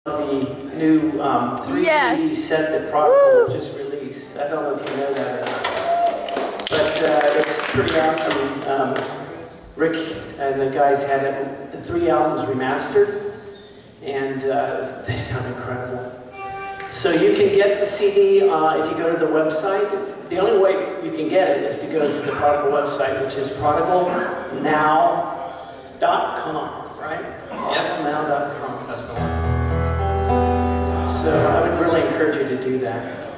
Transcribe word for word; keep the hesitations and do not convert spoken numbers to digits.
The new um, three Yes. C D set that Prodigal just released. I don't know if you know that or not. But uh, it's pretty awesome. Um, Rick and the guys had it, the three albums remastered, and uh, they sound incredible. So you can get the C D uh, if you go to the website. It's, the only way you can get it is to go to the Prodigal website, which is prodigal now dot com, right? Yep. now dot com. That's the one. So I would really encourage you to do that.